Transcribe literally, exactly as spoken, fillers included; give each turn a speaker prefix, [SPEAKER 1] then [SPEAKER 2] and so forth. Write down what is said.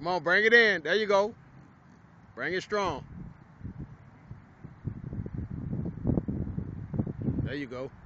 [SPEAKER 1] Come on, bring it in. There you go. Bring it strong. There you go.